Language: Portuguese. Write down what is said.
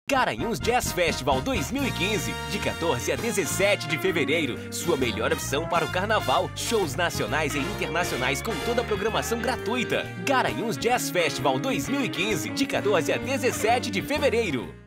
Garanhuns Jazz Festival 2015, de 14 a 17 de fevereiro. Sua melhor opção para o carnaval. Shows nacionais e internacionais com toda a programação gratuita. Garanhuns Jazz Festival 2015, de 14 a 17 de fevereiro.